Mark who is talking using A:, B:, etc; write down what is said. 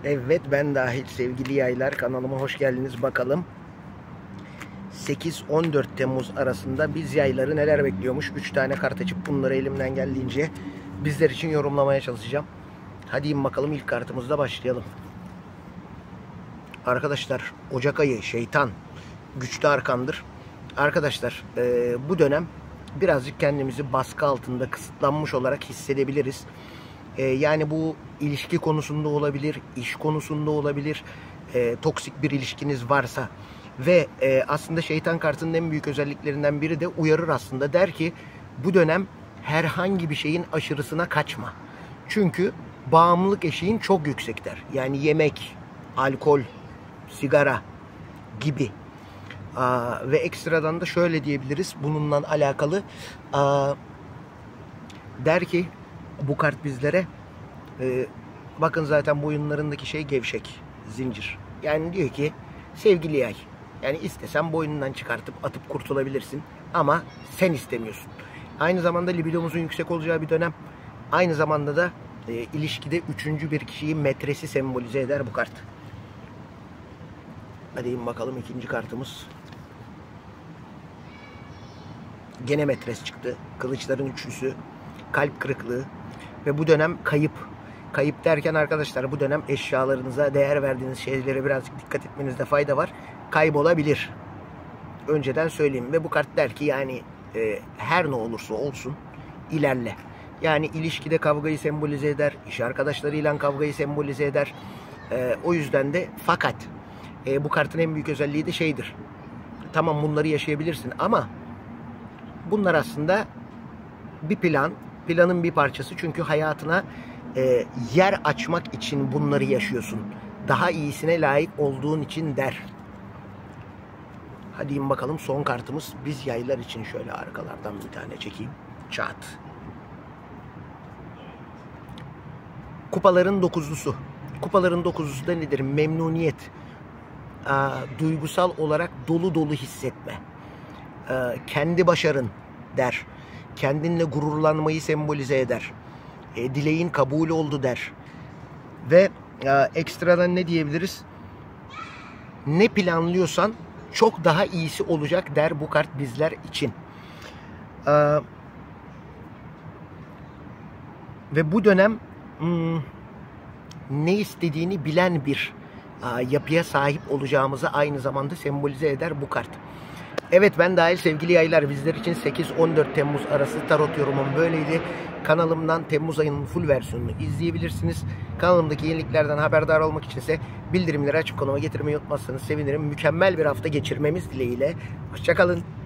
A: Evet, ben dahil sevgili yaylar, kanalıma hoş geldiniz. Bakalım 8-14 Temmuz arasında biz yayları neler bekliyormuş. 3 tane kart açıp bunları elimden geldiğince bizler için yorumlamaya çalışacağım. Hadi bakalım, ilk kartımızla başlayalım. Arkadaşlar, Ocak ayı şeytan güçlü arkandır. Arkadaşlar, bu dönem birazcık kendimizi baskı altında, kısıtlanmış olarak hissedebiliriz. Yani bu ilişki konusunda olabilir, iş konusunda olabilir, toksik bir ilişkiniz varsa ve aslında şeytan kartının en büyük özelliklerinden biri de uyarır aslında. Der ki bu dönem herhangi bir şeyin aşırısına kaçma. Çünkü bağımlılık eşiğin çok yüksek der. Yani yemek, alkol, sigara gibi. Ve ekstradan da şöyle diyebiliriz bununla alakalı. Der ki bu kart bizlere, bakın zaten boyunlarındaki şey gevşek, zincir. Yani diyor ki sevgili yay, yani istesen boynundan çıkartıp atıp kurtulabilirsin ama sen istemiyorsun. Aynı zamanda libidomuzun yüksek olacağı bir dönem. Aynı zamanda da ilişkide üçüncü bir kişiyi, metresi sembolize eder bu kart. Hadi bakalım, ikinci kartımız. Gene metres çıktı. Kılıçların üçlüsü, kalp kırıklığı ve bu dönem kayıp. Kayıp derken arkadaşlar, bu dönem eşyalarınıza, değer verdiğiniz şeylere birazcık dikkat etmenizde fayda var. Kaybolabilir. Önceden söyleyeyim. Ve bu kart der ki yani her ne olursa olsun ilerle. Yani ilişkide kavgayı sembolize eder. İş arkadaşlarıyla kavgayı sembolize eder. O yüzden de fakat bu kartın en büyük özelliği de şeydir. Tamam, bunları yaşayabilirsin ama bunlar aslında bir plan. Planın bir parçası. Çünkü hayatına yer açmak için bunları yaşıyorsun. Daha iyisine layık olduğun için der. Hadi bakalım, son kartımız. Biz yaylar için şöyle arkalardan bir tane çekeyim. Çat. Kupaların dokuzlusu. Kupaların dokuzlusu da nedir? Memnuniyet. Duygusal olarak dolu dolu hissetme. Kendi başarın der. Kendinle gururlanmayı sembolize eder. Dileğin kabul oldu der. Ve ekstradan ne diyebiliriz? Ne planlıyorsan çok daha iyisi olacak der bu kart bizler için. Ve bu dönem ne istediğini bilen bir yapıya sahip olacağımızı aynı zamanda sembolize eder bu kart. Evet, ben dahil sevgili yaylar, bizler için 8-14 Temmuz arası tarot yorumum böyleydi. Kanalımdan Temmuz ayının full versiyonunu izleyebilirsiniz. Kanalımdaki yeniliklerden haberdar olmak içinse bildirimleri açıp konuma getirmeyi unutmazsanız sevinirim. Mükemmel bir hafta geçirmemiz dileğiyle. Hoşça kalın.